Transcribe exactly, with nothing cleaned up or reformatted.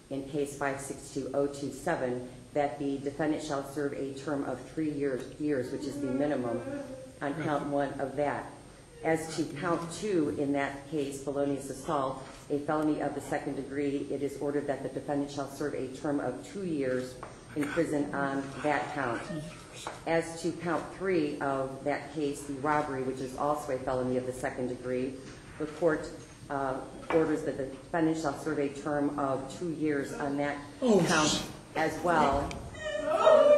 in case five six two oh two seven, that the defendant shall serve a term of three years, years, which is the minimum on count one of that. As to count two in that case, felonious assault, a felony of the second degree, it is ordered that the defendant shall serve a term of two years in prison on that count. As to count three of that case, the robbery, which is also a felony of the second degree, the court uh, orders that the defendant shall serve a term of two years on that oh, count as well.